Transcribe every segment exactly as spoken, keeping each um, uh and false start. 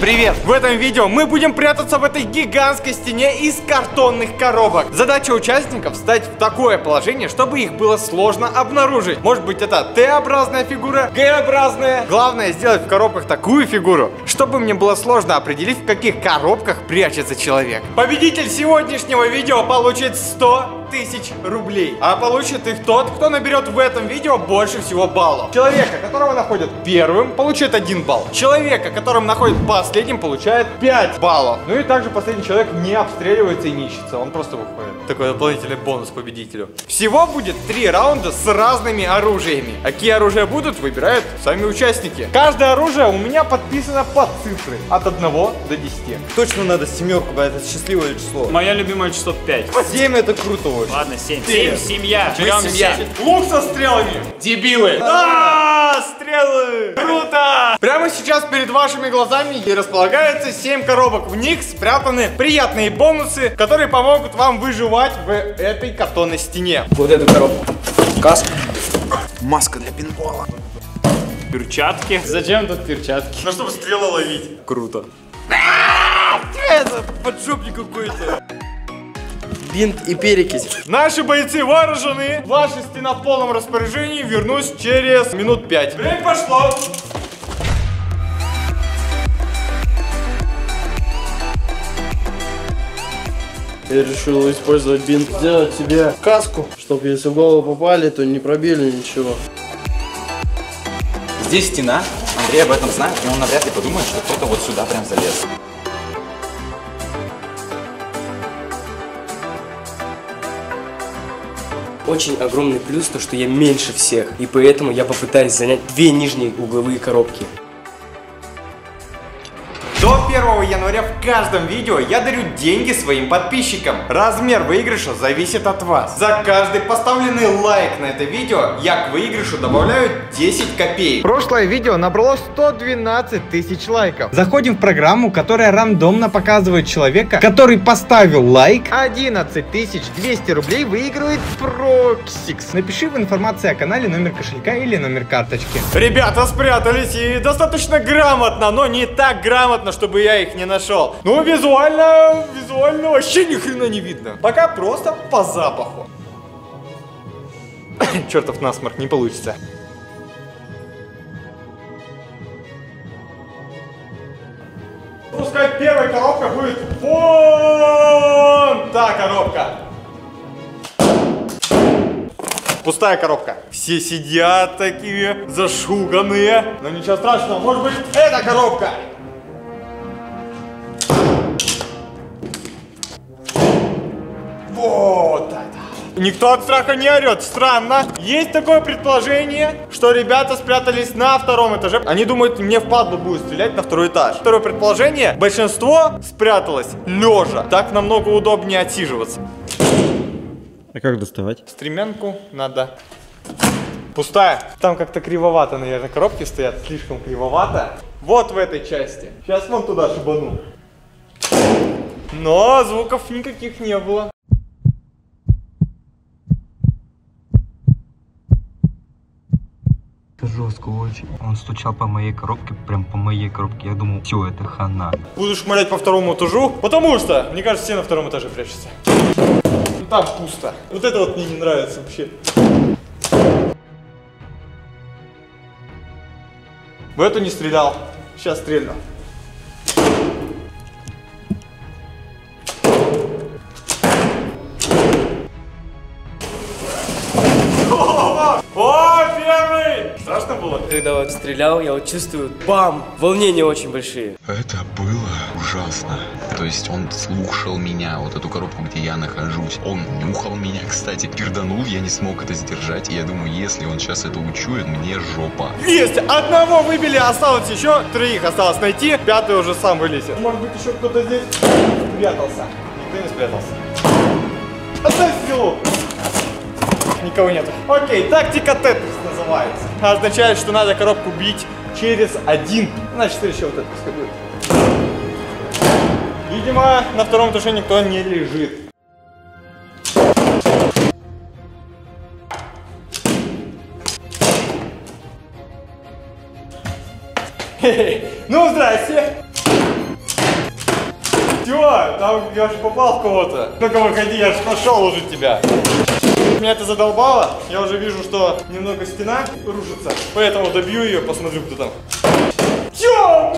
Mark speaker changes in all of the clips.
Speaker 1: Привет! В этом видео мы будем прятаться в этой гигантской стене из картонных коробок. Задача участников встать в такое положение, чтобы их было сложно обнаружить. Может быть, это Т-образная фигура, Г-образная. Главное сделать в коробках такую фигуру, чтобы мне было сложно определить, в каких коробках прячется человек. Победитель сегодняшнего видео получит сто тысяч рублей. А получит их тот, кто наберет в этом видео больше всего баллов. Человека, которого находят первым, получит один балл. Человека, которым находят последним, получает пять баллов. Ну и также последний человек не обстреливается и не ищется. Он просто выходит. Такой дополнительный бонус победителю. Всего будет три раунда с разными оружиями. А какие оружия будут, выбирают сами участники. Каждое оружие у меня подписано под цифры. От одного до десяти.
Speaker 2: Точно надо семерку, это счастливое число.
Speaker 3: Мое любимое число пять.
Speaker 2: семь это круто.
Speaker 3: Ладно, семь. семь, семья.
Speaker 2: Мы семья.
Speaker 1: Лук со стрелами.
Speaker 3: Дебилы.
Speaker 1: А, стрелы. Круто. Прямо сейчас перед вашими глазами и располагается семь коробок. В них спрятаны приятные бонусы, которые помогут вам выживать в этой картонной стене.
Speaker 3: Вот эту коробку.
Speaker 2: Каска. Маска для пинбола.
Speaker 3: Перчатки. Зачем тут перчатки?
Speaker 1: Ну, чтобы стрелы ловить.
Speaker 3: Круто.
Speaker 2: Это поджопник какой-то. Бинт и перекись.
Speaker 1: Наши бойцы вооружены. Ваша стена в полном распоряжении. Вернусь через минут пять. Время пошло.
Speaker 4: Я решил использовать бинт, сделать себе каску, чтобы если в голову попали, то не пробили ничего.
Speaker 5: Здесь стена, Андрей об этом знает, и он навряд ли подумает, что кто-то вот сюда прям залез.
Speaker 6: Очень огромный плюс то, что я меньше всех, и поэтому я попытаюсь занять две нижние угловые коробки.
Speaker 1: До первого января в каждом видео я дарю деньги своим подписчикам. Размер выигрыша зависит от вас. За каждый поставленный лайк на это видео я к выигрышу добавляю десять копеек. Прошлое видео набрало сто двенадцать тысяч лайков. Заходим в программу, которая рандомно показывает человека, который поставил лайк. одиннадцать тысяч двести рублей выигрывает Проксикс. Напиши в информации о канале номер кошелька или номер карточки. Ребята спрятались и достаточно грамотно, но не так грамотно, чтобы я их не нашел. Ну, визуально, визуально вообще ни хрена не видно. Пока просто по запаху. Чертов насморк, не получится. Пускай первая коробка будет вон та коробка. Пустая коробка. Все сидят такие зашуганные. Но ничего страшного, может быть, эта коробка. Вот это. Никто от страха не орет. Странно. Есть такое предположение, что ребята спрятались на втором этаже. Они думают, мне впадлу будет стрелять на второй этаж. Второе предположение. Большинство спряталось лежа. Так намного удобнее отсиживаться.
Speaker 4: А как доставать?
Speaker 1: Стремянку надо. Пустая. Там как-то кривовато, наверное, коробки стоят. Слишком кривовато. Вот в этой части. Сейчас вон туда шибану. Но звуков никаких не было.
Speaker 7: Жестко очень. Он стучал по моей коробке, прям по моей коробке. Я думал, все, это хана.
Speaker 1: Буду шмалять по второму этажу, потому что, мне кажется, все на втором этаже прячутся. Ну, там пусто. Вот это вот мне не нравится вообще. В эту не стрелял. Сейчас стрельну. О, первый! Страшно было?
Speaker 6: Когда вот стрелял, я вот чувствую, бам, волнения очень большие.
Speaker 8: Это было ужасно. То есть он слушал меня, вот эту коробку, где я нахожусь. Он нюхал меня, кстати, перданул, я не смог это сдержать. И я думаю, если он сейчас это учует, мне жопа.
Speaker 1: Есть! Одного выбили, осталось еще троих осталось найти. Пятый уже сам вылезет. Может быть, еще кто-то здесь спрятался. Никто не спрятался. Оставь стрелу! Никого нету. Окей, тактика Тетрис называется. Означает, что надо коробку бить через один. Значит, еще вот это пускай будет. Видимо, на втором этаже никто не лежит. Ну, здрасте. Все, там я же попал в кого-то. Ну-ка выходи, я же нашел уже тебя. Меня это задолбало. Я уже вижу, что немного стена рушится. Поэтому добью ее, посмотрю, кто там. Все!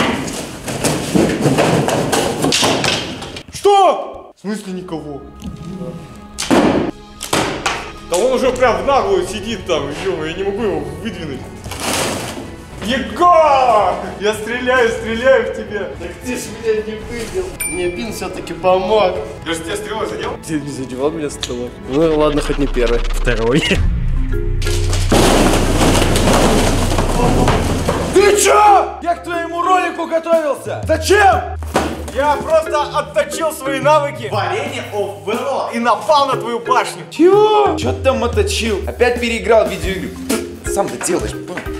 Speaker 1: Что? В смысле никого? Да он уже прям в наглую сидит там, ё, я не могу его выдвинуть. Егор! Я стреляю, стреляю в тебя.
Speaker 4: Так ты ж меня не видел. Мне бин все-таки помог.
Speaker 1: Я же тебя стрелой задел?
Speaker 4: Ты не задевал меня стрелой? Ну ладно, хоть не первый.
Speaker 3: Второй.
Speaker 2: Ты чё? Я к твоему ролику готовился. Зачем?
Speaker 1: Я просто отточил свои навыки варенье of Valor и напал на твою башню.
Speaker 2: Чё? Чё ты там оточил? Опять переиграл в видеоигры. Сам-то делаешь.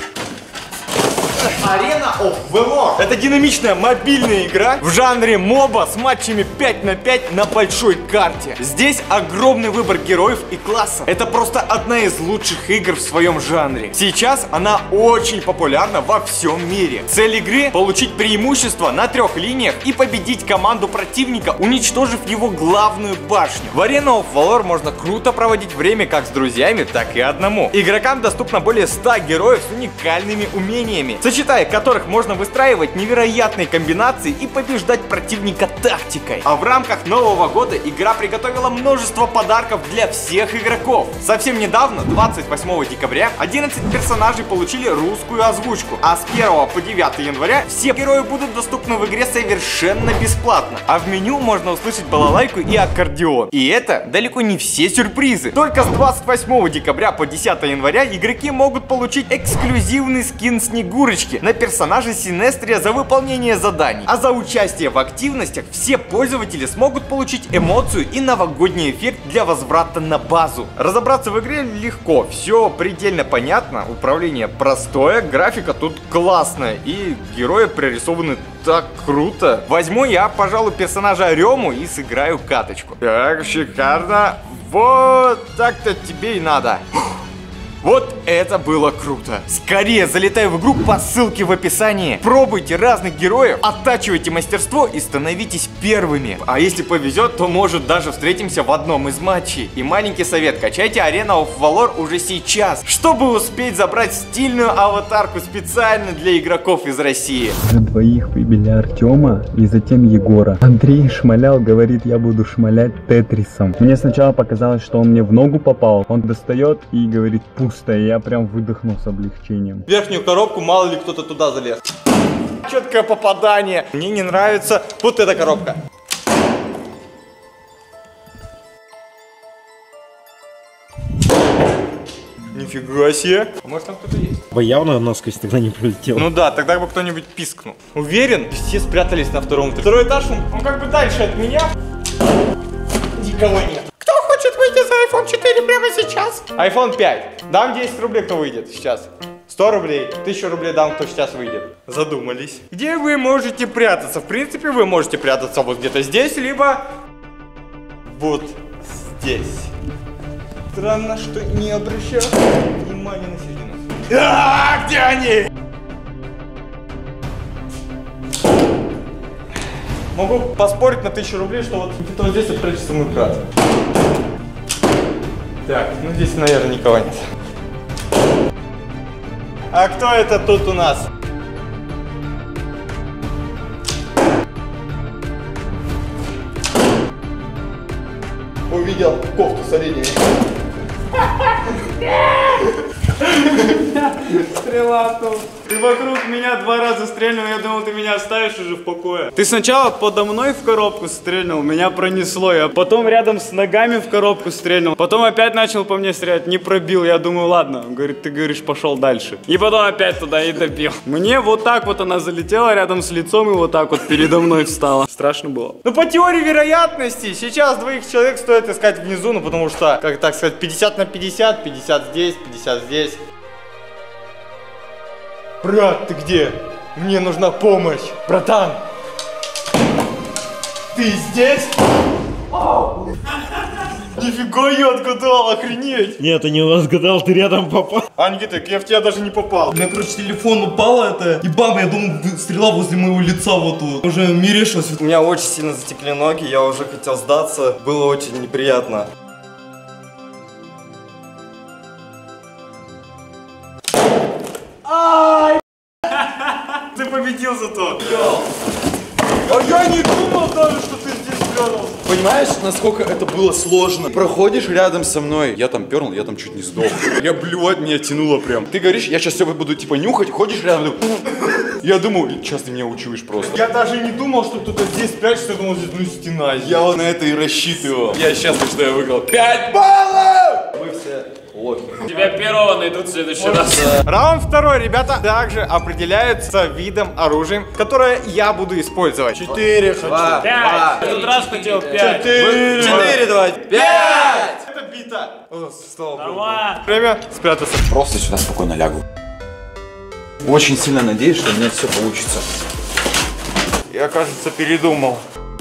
Speaker 1: Arena of Valor. Это динамичная мобильная игра в жанре моба с матчами пять на пять на большой карте. Здесь огромный выбор героев и классов. Это просто одна из лучших игр в своем жанре. Сейчас она очень популярна во всем мире. Цель игры — получить преимущество на трех линиях и победить команду противника, уничтожив его главную башню. В Arena of Valor можно круто проводить время как с друзьями, так и одному. Игрокам доступно более ста героев с уникальными умениями, сочетая которых можно выстраивать невероятные комбинации и побеждать противника тактикой. А в рамках Нового года игра приготовила множество подарков для всех игроков. Совсем недавно, двадцать восьмого декабря, одиннадцать персонажей получили русскую озвучку, а с первого по девятое января все герои будут доступны в игре совершенно бесплатно. А в меню можно услышать балалайку и аккордеон. И это далеко не все сюрпризы. Только с двадцать восьмого декабря по десятое января игроки могут получить эксклюзивный скин Снегурочки на персонажа Синестрия за выполнение заданий. А за участие в активностях все пользователи смогут получить эмоцию и новогодний эффект для возврата на базу. Разобраться в игре легко, все предельно понятно, управление простое, графика тут классная и герои прорисованы так круто. Возьму я, пожалуй, персонажа Рему и сыграю каточку. Так, шикарно. Вот так-то тебе и надо. Вот это было круто. Скорее залетай в игру по ссылке в описании. Пробуйте разных героев, оттачивайте мастерство и становитесь первыми. А если повезет, то может даже встретимся в одном из матчей. И маленький совет: качайте Arena of Valor уже сейчас, чтобы успеть забрать стильную аватарку специально для игроков из России.
Speaker 7: На двоих выбили Артема и затем Егора. Андрей шмалял, говорит, я буду шмалять Тетрисом. Мне сначала показалось, что он мне в ногу попал. Он достает и говорит: пусто. И я прям выдохнул с облегчением.
Speaker 1: Верхнюю коробку, мало ли кто-то туда залез. Четкое попадание. Мне не нравится вот эта коробка. Нифига себе. Может, там кто-то есть?
Speaker 3: Явно насквозь тогда не пролетел.
Speaker 1: Ну да, тогда бы кто-нибудь пискнул. Уверен, все спрятались на втором этаже. Второй этаж, он, он как бы дальше от меня. Никого нет. Кто хочет выйти за айфон четыре прямо сейчас? айфон пять. Дам десять рублей, кто выйдет сейчас. сто рублей, тысячу рублей дам, кто сейчас выйдет. Задумались. Где вы можете прятаться? В принципе, вы можете прятаться вот где-то здесь, либо вот здесь. Странно, что не обращаю внимания на середину. А, где они? Могу поспорить на тысячу рублей, что вот где-то вот здесь вот прячется мой брат. Так, ну здесь, наверное, никого нет. А кто это тут у нас? Увидел кофту с оленями.
Speaker 3: Стрела тут. Ты вокруг меня два раза стрельнул, я думал, ты меня оставишь уже в покое. Ты сначала подо мной в коробку стрельнул, меня пронесло, а потом рядом с ногами в коробку стрельнул, потом опять начал по мне стрелять, не пробил, я думаю, ладно, он говорит, ты говоришь, пошел дальше. И потом опять туда и добил. Мне вот так вот она залетела рядом с лицом и вот так вот передо мной встала. Страшно было.
Speaker 1: Ну, по теории вероятности, сейчас двоих человек стоит искать внизу, ну, потому что, как так сказать, пятьдесят на пятьдесят, пятьдесят здесь, пятьдесят здесь. Брат, ты где? Мне нужна помощь. Братан! Ты здесь?
Speaker 3: Нифига я отгадал, охренеть.
Speaker 4: Нет, ты не отгадал, ты рядом попал.
Speaker 3: А, Никита, я в тебя даже не попал.
Speaker 4: У меня, короче, телефон упал, это, и баба, я думал, стрела возле моего лица вот тут. Уже мерещилось.
Speaker 9: У меня очень сильно затекли ноги, я уже хотел сдаться, было очень неприятно.
Speaker 3: Ай! Ты победил зато. А я не думал даже, что ты здесь спрятался.
Speaker 2: Понимаешь, насколько это было сложно? Проходишь рядом со мной, я там пернул, я там чуть не сдох. Я блювать, меня тянуло прям. Ты говоришь, я сейчас тебя буду типа нюхать, ходишь рядом, я думаю, сейчас ты меня учуешь просто.
Speaker 3: Я даже не думал, что кто-то здесь прячется, я думал, здесь ну стена.
Speaker 2: Я вот на это и рассчитывал. Я счастлив, что я выиграл пять баллов!
Speaker 9: Мы все лохи.
Speaker 6: Тебя первого найдут в следующий раз.
Speaker 1: Раунд второй, ребята, также определяется видом оружия, которое я буду использовать.
Speaker 4: Четыре хочу.
Speaker 9: Два,
Speaker 6: Пять. В этот раз хотел пять.
Speaker 4: Четыре.
Speaker 9: четыре, давай. Пять!
Speaker 1: Это бита.
Speaker 9: О, слава богу.
Speaker 6: Нормально.
Speaker 1: Время спрятаться.
Speaker 5: Просто сюда спокойно лягу. Очень сильно надеюсь, что у меня все получится.
Speaker 3: Я, кажется, передумал.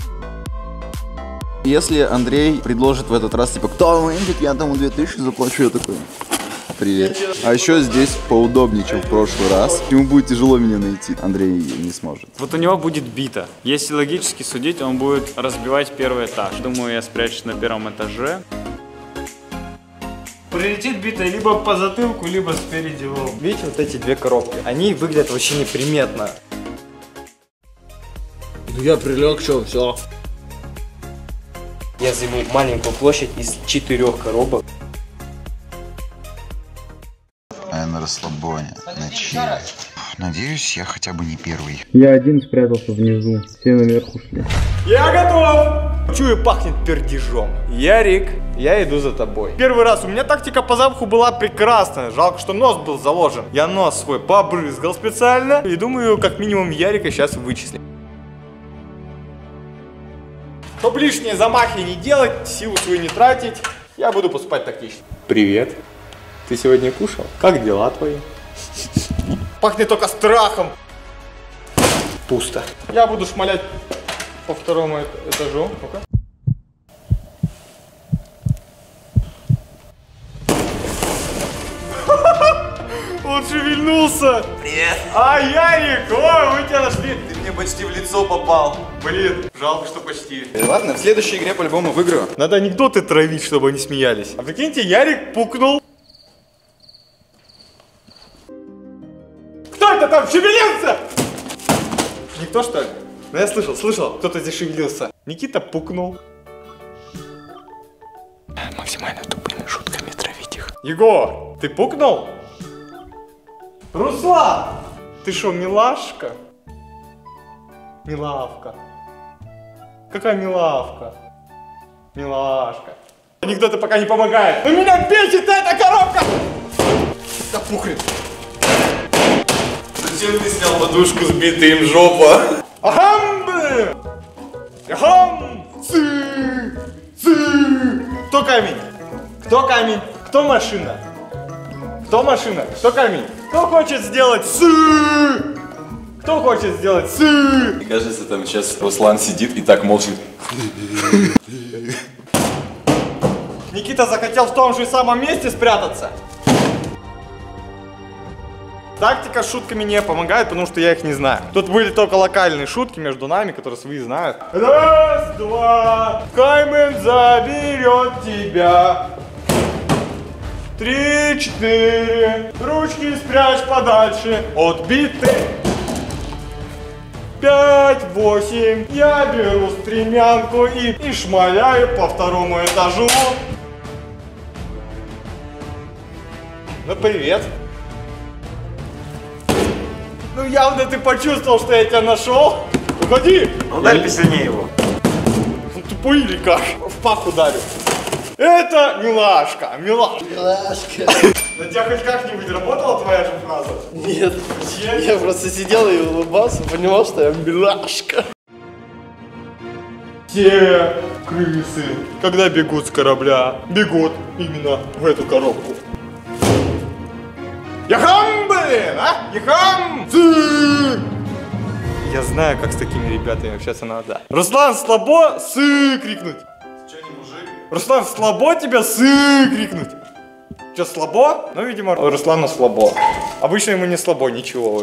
Speaker 2: Если Андрей предложит в этот раз, типа, кто выиграет, я тому две тысячи заплачу, я такой, привет. А еще здесь поудобнее, чем в прошлый раз. Ему будет тяжело меня найти, Андрей не сможет.
Speaker 3: Вот у него будет бита. Если логически судить, он будет разбивать первый этаж. Думаю, я спрячусь на первом этаже. Прилетит бита либо по затылку, либо спереди в лоб.
Speaker 9: Видите вот эти две коробки? Они выглядят вообще неприметно.
Speaker 4: Ну я прилег, что, все.
Speaker 6: Я займу маленькую площадь из четырех коробок.
Speaker 8: Я на расслабоне, на чиле. Надеюсь, я хотя бы не первый.
Speaker 7: Я один спрятался внизу, все наверх ушли.
Speaker 1: Я готов! Чую, пахнет пердежом. Ярик, я иду за тобой. Первый раз у меня тактика по запаху была прекрасная. Жалко, что нос был заложен. Я нос свой побрызгал специально. И думаю, как минимум Ярика сейчас вычислим. Чтоб лишние замахи не делать, силу свою не тратить, я буду поступать тактично. Привет. Ты сегодня кушал? Как дела твои? Пахнет только страхом. Пусто. Я буду шмалять по второму этажу. Ну-ка. Он шевельнулся.
Speaker 9: Привет.
Speaker 1: А, Ярик, о, мы тебя нашли.
Speaker 9: Ты мне почти в лицо попал.
Speaker 1: Блин, жалко, что почти.
Speaker 2: Ладно, в следующей игре по-любому выиграю.
Speaker 1: Надо анекдоты травить, чтобы они смеялись. А прикиньте, Ярик пукнул. Кто это там шевелился? Никто, что ли? Ну я слышал, слышал, кто-то здесь шевелился. Никита пукнул.
Speaker 5: Максимально тупыми шутками травить их.
Speaker 1: Егор, ты пукнул? Руслан, ты шо, милашка? Милавка. Какая милавка? Милашка. Анекдоты пока не помогают. Но меня бесит эта коробка! Да пухлин.
Speaker 2: Зачем ты снял подушку с битой им жопа?
Speaker 1: Ахам! Ахам! Цы! Цы! Кто камень? Кто камень? Кто машина? Кто машина? Кто камень? Кто хочет сделать сы? Кто хочет сделать сы?
Speaker 2: Мне кажется, там сейчас Руслан сидит и так молчит.
Speaker 1: Никита захотел в том же самом месте спрятаться. Тактика с шутками не помогает, потому что я их не знаю. Тут были только локальные шутки между нами, которые свои знают. Раз, два, Каймен заберет тебя. Три, четыре, ручки спрячь подальше от биты. Пять, восемь, я беру стремянку и, и шмаляю по второму этажу. Ну, привет. Ну, явно ты почувствовал, что я тебя нашел. Уходи.
Speaker 9: Ударь посильнее его.
Speaker 1: Ну, тупой или как? В пах ударю. Это милашка, милашка.
Speaker 4: Милашка.
Speaker 1: На тебя хоть как-нибудь работала твоя же фраза?
Speaker 4: Нет, я просто сидел и улыбался, понимал, что я милашка.
Speaker 1: Все крысы, когда бегут с корабля, бегут именно в эту коробку. Яхам, блин, а? Яхам! Сы! Я знаю, как с такими ребятами общаться надо. Руслан, слабо сы крикнуть.
Speaker 2: Че, не мужик?
Speaker 1: Руслан, слабо тебя сы крикнуть? Че, слабо? Ну, видимо, Руслану слабо. Обычно ему не слабо, ничего.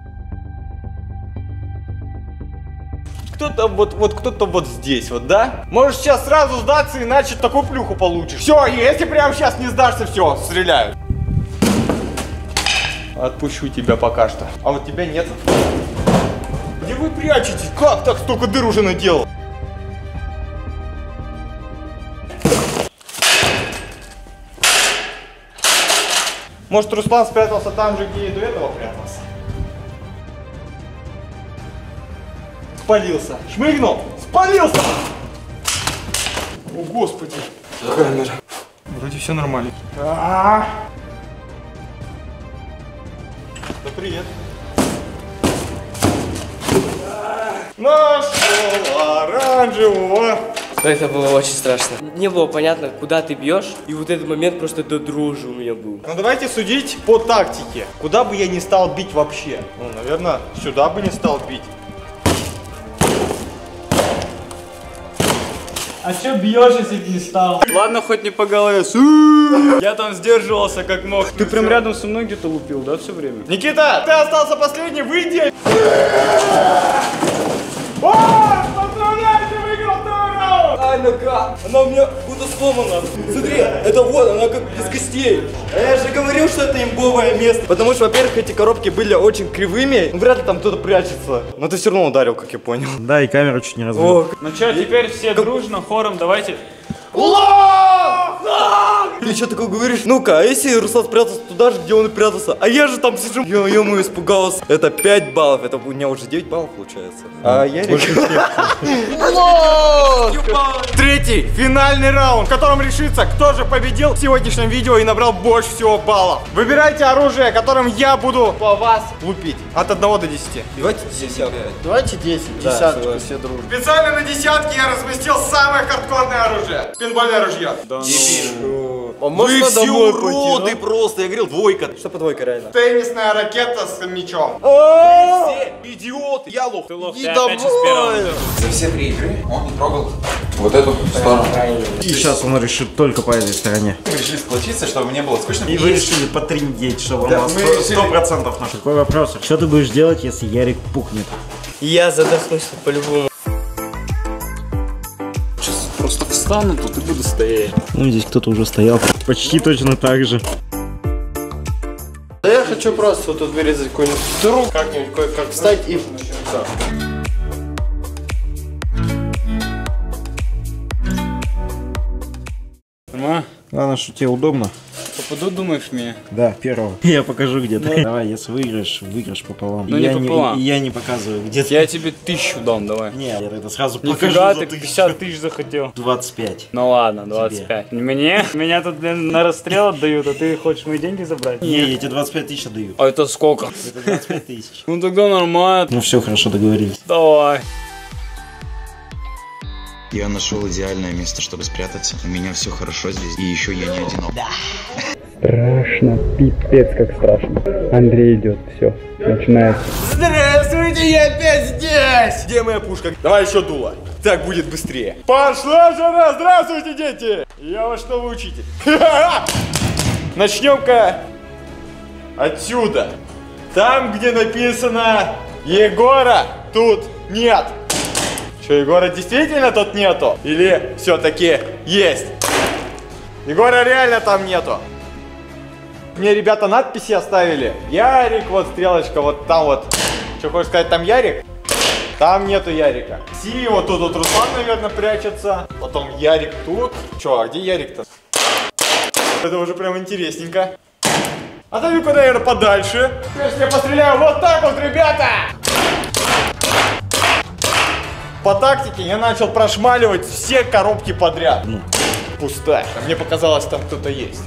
Speaker 1: Кто-то вот, вот кто-то вот здесь, вот, да? Можешь сейчас сразу сдаться, иначе такую плюху получишь. Все, если прямо сейчас не сдашься, все, стреляют. Отпущу тебя пока что. А вот тебя нет. Где вы прячетесь? Как так столько дыр уже наделал? Может, Руслан спрятался там же, где и до этого прятался? Спалился. Шмыгнул. Спалился. О, господи. Камера. Вроде все нормально. А-а-а. Да привет. Нашел оранжевого.
Speaker 6: Это было очень страшно. Не было понятно, куда ты бьешь, и вот этот момент просто до дрожи у меня был.
Speaker 1: Ну давайте судить по тактике. Куда бы я не стал бить вообще? Ну, наверное, сюда бы не стал бить.
Speaker 3: А чё бьешь, если не стал? Ладно, хоть не по голове. Я там сдерживался как мог. Ты прям рядом со мной где-то лупил, да, все время?
Speaker 1: Никита, ты остался последний, выйди! О, поздравляйте, выиграл второй раунд!
Speaker 9: Ай, нога! Она у меня будто сломана. Смотри, это вот, она как без костей. А я же говорил, что это имбовое место. Потому что, во-первых, эти коробки были очень кривыми. Ну, вряд ли там кто-то прячется. Но ты все равно ударил, как я понял.
Speaker 4: Да, и камеру чуть не разбил.
Speaker 3: Ну что, теперь все дружно, хором, давайте.
Speaker 9: Ты что такое говоришь? Ну-ка, а если Руслан спрятался туда же, где он и прятался? А я же там сижу. Ё-мо, испугался. Это пять баллов. Это у меня уже девять баллов получается. А я
Speaker 1: Третий, финальный раунд, в котором решится, кто же победил в сегодняшнем видео и набрал больше всего баллов. Выбирайте оружие, которым я буду по вас лупить. От одного до десяти.
Speaker 9: Давайте десятку.
Speaker 4: Давайте десять, десяточку все дружно.
Speaker 1: Специально на десятке я разместил самое хардкорное оружие. Пинбольное ружье.
Speaker 9: А
Speaker 4: можно
Speaker 9: вы все
Speaker 4: домой
Speaker 9: уроды
Speaker 4: пойти,
Speaker 9: просто. Я говорил, двойка. Что по двойка реально?
Speaker 1: Теннисная ракета с мячом.
Speaker 9: Все идиоты. Я лох.
Speaker 3: Ты лох,
Speaker 9: Иди
Speaker 3: ты опять сейчас
Speaker 9: домой.
Speaker 5: За все три игры он не трогал вот эту сторону.
Speaker 4: И сейчас он решит только по этой стороне.
Speaker 5: Мы решили сплотиться, чтобы мне было скучно.
Speaker 4: И вы решили потриндеть, чтобы
Speaker 5: Да,
Speaker 4: у вас
Speaker 5: мы решили-
Speaker 4: сто процентов наш. Какой вопрос? Что ты будешь делать, если Ярик пукнет?
Speaker 6: Я задохнусь по-любому.
Speaker 3: Сейчас просто встану тут и буду стоять.
Speaker 4: Ну, здесь кто-то уже стоял. Почти точно так же.
Speaker 9: Да я хочу просто вот тут вырезать какую-нибудь дыру, как-нибудь кое-как встать и...
Speaker 3: Нормально?
Speaker 4: Главное, что тебе удобно.
Speaker 3: Попаду, думаешь, меня?
Speaker 4: Да, первого. Я покажу, где ты. Давай, если выиграешь, выиграешь пополам.
Speaker 3: Ну,
Speaker 4: И
Speaker 3: не
Speaker 4: я
Speaker 3: пополам.
Speaker 4: И я не показываю, где ты.
Speaker 3: Я тебе тысячу дам, давай.
Speaker 4: Не, я это сразу покажу
Speaker 3: Нифига,
Speaker 4: за
Speaker 3: ты
Speaker 4: тысячу.
Speaker 3: пятьдесят тысяч захотел.
Speaker 4: двадцать пять.
Speaker 3: Ну ладно, двадцать пять. Мне? Меня тут, блин, на расстрел отдают, а ты хочешь мои деньги забрать?
Speaker 4: Не, я тебе двадцать пять тысяч отдаю.
Speaker 3: А это сколько?
Speaker 4: Это двадцать пять тысяч.
Speaker 3: Ну тогда нормально.
Speaker 4: Ну все, хорошо, договорились.
Speaker 3: Давай.
Speaker 8: Я нашел идеальное место, чтобы спрятаться. У меня все хорошо здесь, и еще я не одинок.
Speaker 7: Страшно, пипец как страшно. Андрей идет, все, начинается.
Speaker 1: Здравствуйте, я опять здесь! Где моя пушка? Давай еще дуло. Так будет быстрее. Пошла жара! Здравствуйте, дети! Я во что вы учите? Начнем-ка отсюда. Там, где написано Егора, тут нет. Что, Егора действительно тут нету? Или все-таки есть? Егора реально там нету. Мне ребята надписи оставили. Ярик, вот стрелочка, вот там вот. Что, хочешь сказать, там Ярик? Там нету Ярика. Си, вот тут вот Руслан, наверное, прячется. Потом Ярик тут. Че, а где Ярик-то? Это уже прям интересненько. Отойду-ка, наверное, подальше. Если я постреляю вот так вот, ребята! По тактике я начал прошмаливать все коробки подряд. Ну, пустая. Мне показалось, там кто-то есть.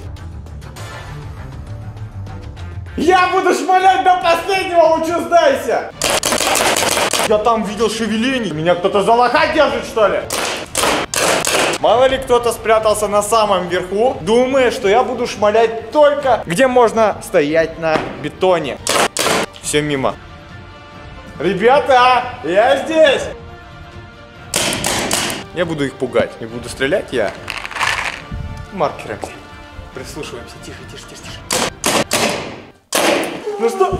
Speaker 1: Я буду шмалять до последнего, лучше сдайся! Я там видел шевеление. Меня кто-то за лоха держит, что ли? Мало ли кто-то спрятался на самом верху, думая, что я буду шмалять только где можно стоять на бетоне. Все мимо. Ребята, я здесь! Я буду их пугать. Не буду стрелять я. маркерами. Прислушиваемся. Тихо, тише, тише, тише. Ну что?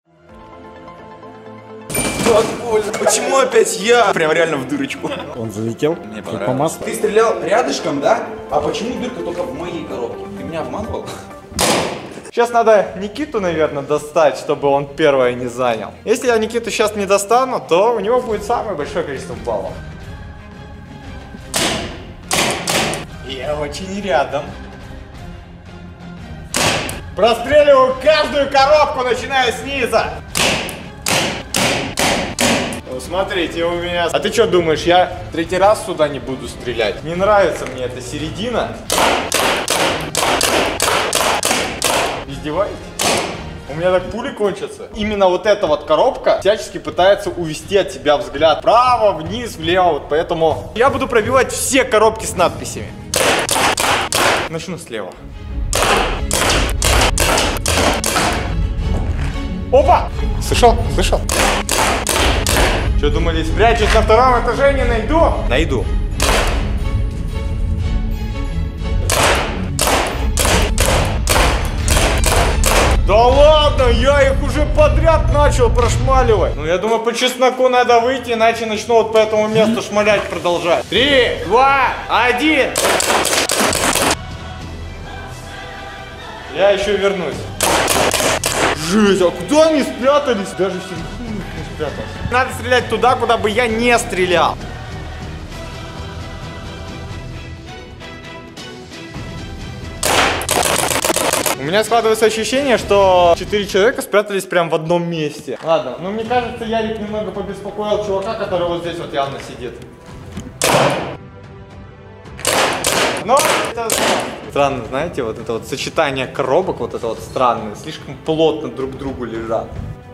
Speaker 2: Так больно. Почему опять я? Прям реально в дырочку.
Speaker 4: Он залетел?
Speaker 2: Мне
Speaker 4: По
Speaker 2: понравилось.
Speaker 4: маслу.
Speaker 2: Ты стрелял рядышком, да? А почему дырка только в моей коробке? Ты меня обманывал?
Speaker 1: Сейчас надо Никиту, наверное, достать, чтобы он первое не занял. Если я Никиту сейчас не достану, то у него будет самое большое количество баллов. Я очень рядом. Простреливаю каждую коробку, начиная снизу. Ну, смотрите, у меня... А ты что думаешь, я третий раз сюда не буду стрелять? Не нравится мне эта середина. Издеваетесь? У меня так пули кончатся. Именно вот эта вот коробка всячески пытается увести от тебя взгляд вправо, вниз, влево. Вот поэтому я буду пробивать все коробки с надписями. Начну слева. Опа! Слышал? Слышал? Что думали, спрячусь на втором этаже, не найду? Найду. Да ладно, я их уже подряд начал прошмаливать. Ну я думаю, по чесноку надо выйти, иначе начну вот по этому месту шмалять продолжать. Три, два, один. Я еще вернусь. Жесть, а куда они спрятались? Даже в середине не спрятались. Надо стрелять туда, куда бы я не стрелял. У меня складывается ощущение, что четыре человека спрятались прям в одном месте. Ладно, ну мне кажется, Ярик немного побеспокоил чувака, который вот здесь вот явно сидит. Но это странно, знаете, вот это вот сочетание коробок, вот это вот странное, слишком плотно друг к другу лежат.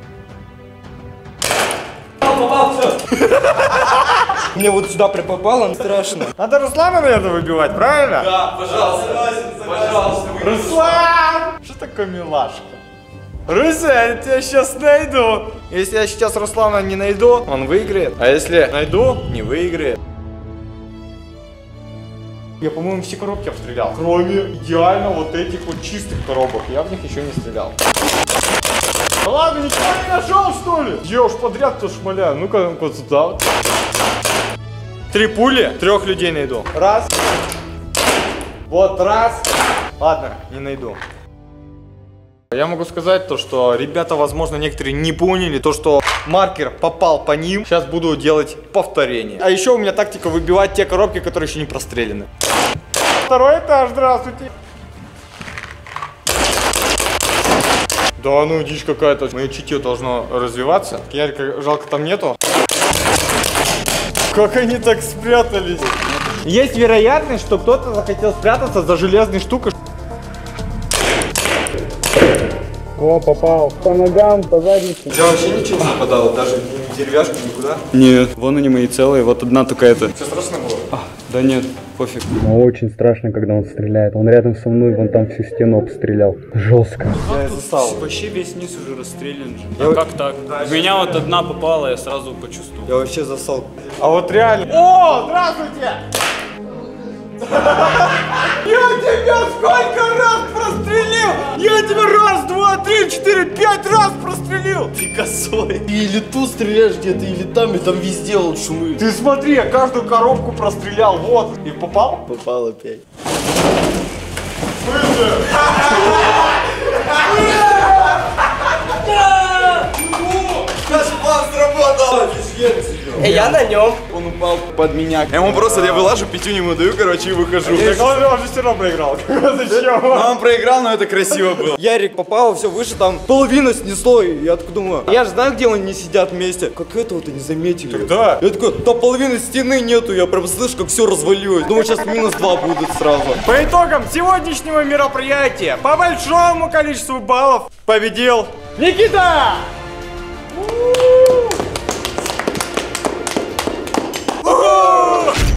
Speaker 9: Попал, все. Мне вот сюда прям попало, страшно.
Speaker 1: Надо Руслана, наверное, выбивать, правильно?
Speaker 2: Да, пожалуйста. Пожалуйста.
Speaker 1: Руслан! Что такое милашка? Руся, я тебя сейчас найду. Если я сейчас Руслана не найду, он выиграет. А если найду, не выиграет. Я, по-моему, все коробки обстрелял. Кроме идеально вот этих вот чистых коробок. Я в них еще не стрелял. Да ладно, ничего не нашел, что ли? Я уж подряд-то шмаляю. Ну-ка, вот сюда вот. Три пули, трех людей найду. Раз. Вот раз. Ладно, не найду. Я могу сказать то, что ребята, возможно, некоторые не поняли то, что маркер попал по ним. Сейчас буду делать повторение. А еще у меня тактика выбивать те коробки, которые еще не прострелены. Второй этаж, здравствуйте. Да ну, дичь какая-то. Мое чутье должно развиваться. Ярика, жалко, там нету. Как они так спрятались? Есть вероятность, что кто-то захотел спрятаться за железной штукой.
Speaker 7: О, попал. По ногам, по заднице.
Speaker 2: У тебя вообще ничего не нападало, даже деревяшку никуда?
Speaker 3: Нет, вон они мои целые, вот одна только эта.
Speaker 2: Все страшно было?
Speaker 3: А, да нет, пофиг.
Speaker 7: Но очень страшно, когда он стреляет. Он рядом со мной, вон там всю стену обстрелял. Жестко.
Speaker 1: Я застал.
Speaker 3: Вообще весь низ уже расстрелян же. А как так? У меня вот одна попала, я сразу почувствовал.
Speaker 9: Я вообще засал.
Speaker 1: А вот реально. О, здравствуйте! Я тебя сколько раз прострелил! Я тебя раз, два, три, четыре, пять раз прострелил!
Speaker 4: Ты косой. Ты или тут стреляешь где-то, или там, и там везде он шумит.
Speaker 1: Ты смотри, я каждую коробку прострелял, вот. И попал?
Speaker 4: Попал опять.
Speaker 2: Наш план сработал!
Speaker 6: Эй, я на нем.
Speaker 2: Он упал под меня. Я ему просто, я вылажу, пятюню ему даю, короче, и выхожу.
Speaker 1: Так он, он же все равно проиграл. Зачем?
Speaker 2: Ну, он проиграл, но это красиво было.
Speaker 9: Ярик попал, все выше, там половина снесло, и я такой думаю, я же знаю, где они сидят вместе. Как этого-то не заметили?
Speaker 1: Да.
Speaker 9: Я такой, да половины стены нету, я прям слышу, как все развалилось. Думаю, сейчас минус два будет сразу.
Speaker 1: По итогам сегодняшнего мероприятия по большому количеству баллов победил Никита!